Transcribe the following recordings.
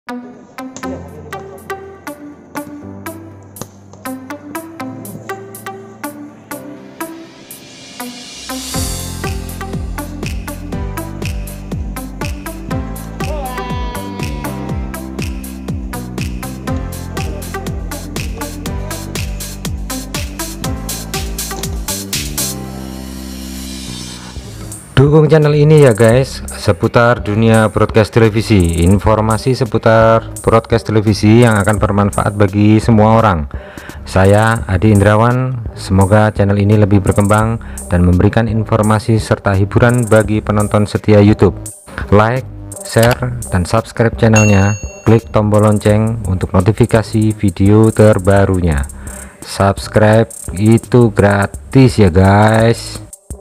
Dukung channel ini ya guys, seputar dunia broadcast televisi, informasi seputar broadcast televisi yang akan bermanfaat bagi semua orang. Saya Adi Indrawan, semoga channel ini lebih berkembang dan memberikan informasi serta hiburan bagi penonton setia YouTube. Like, share, dan subscribe channelnya, klik tombol lonceng untuk notifikasi video terbarunya. Subscribe itu gratis ya guys.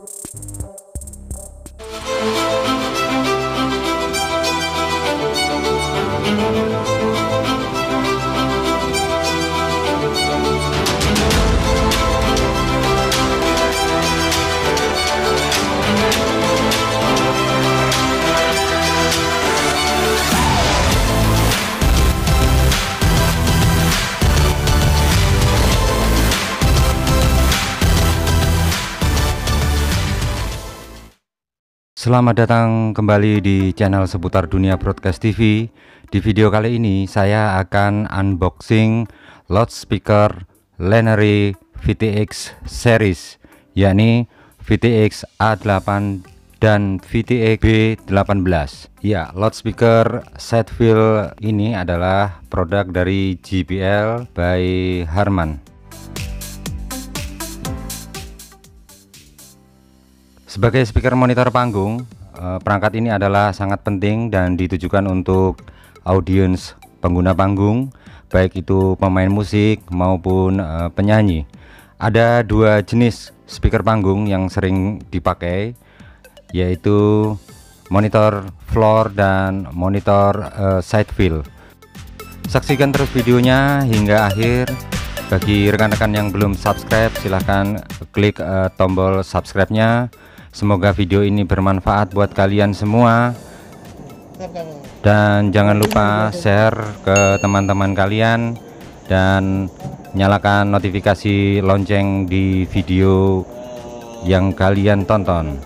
Selamat datang kembali di channel seputar dunia broadcast TV. Di video kali ini saya akan unboxing loudspeaker Lenary VTX series, yakni VTX A8 dan VTX B18. Ya, loudspeaker Seidville ini adalah produk dari JBL by Harman. Sebagai speaker monitor panggung, perangkat ini adalah sangat penting dan ditujukan untuk audiens pengguna panggung, baik itu pemain musik maupun penyanyi. Ada dua jenis speaker panggung yang sering dipakai, yaitu monitor floor dan monitor Seidville. Saksikan terus videonya hingga akhir. Bagi rekan-rekan yang belum subscribe, silahkan klik tombol subscribe-nya. Semoga video ini bermanfaat buat kalian semua, dan jangan lupa share ke teman-teman kalian dan nyalakan notifikasi lonceng di video yang kalian tonton.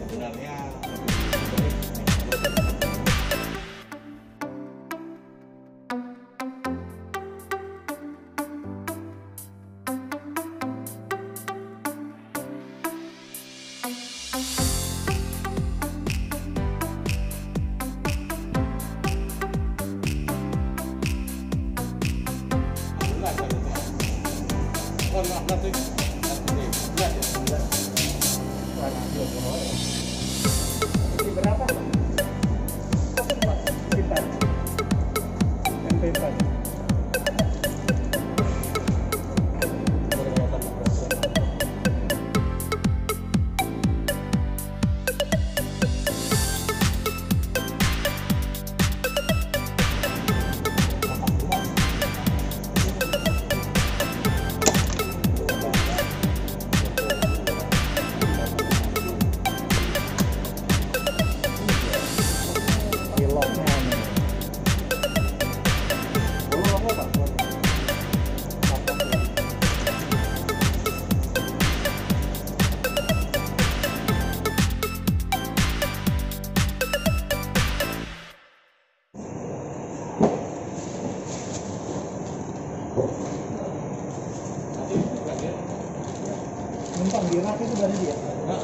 Numpang di rak itu dari dia.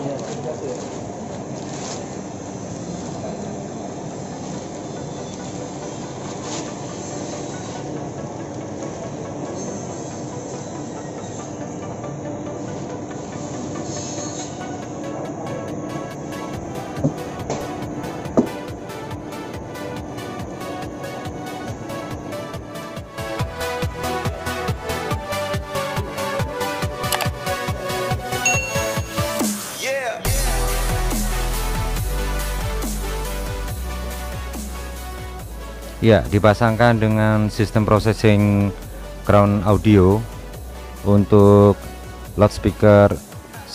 Ya, dipasangkan dengan sistem processing crown audio untuk loudspeaker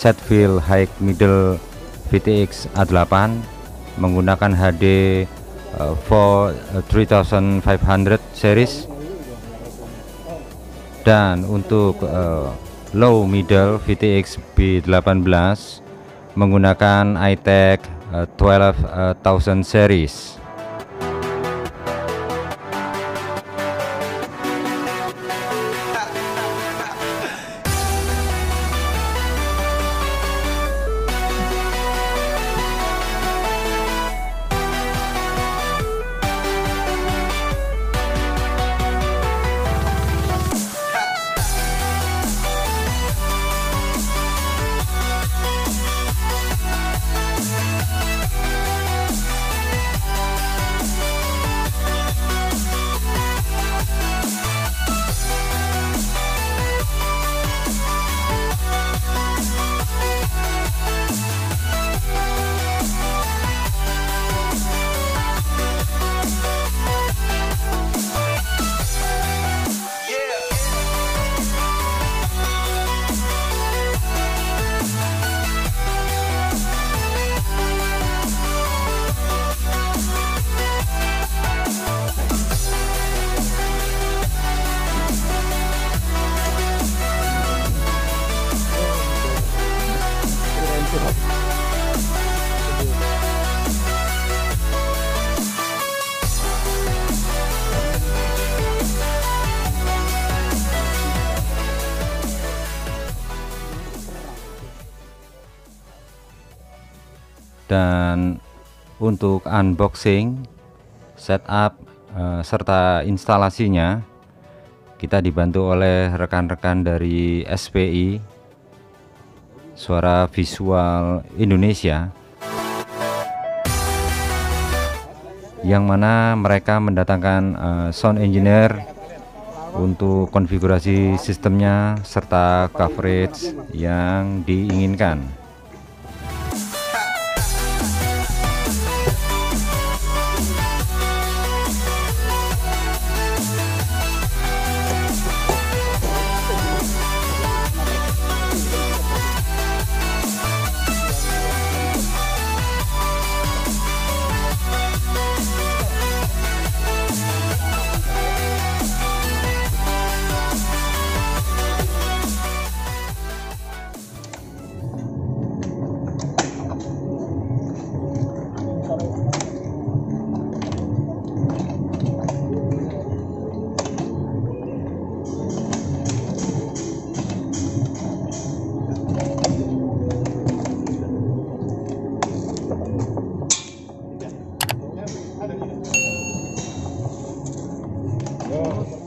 Seidville High Middle VTX A8 menggunakan HD for 3500 series. Dan untuk low middle VTX B18 menggunakan iTech 12000 series. Dan untuk unboxing, setup serta instalasinya kita dibantu oleh rekan-rekan dari SPI Suara Visual Indonesia, yang mana mereka mendatangkan sound engineer untuk konfigurasi sistemnya serta coverage yang diinginkan. Oh.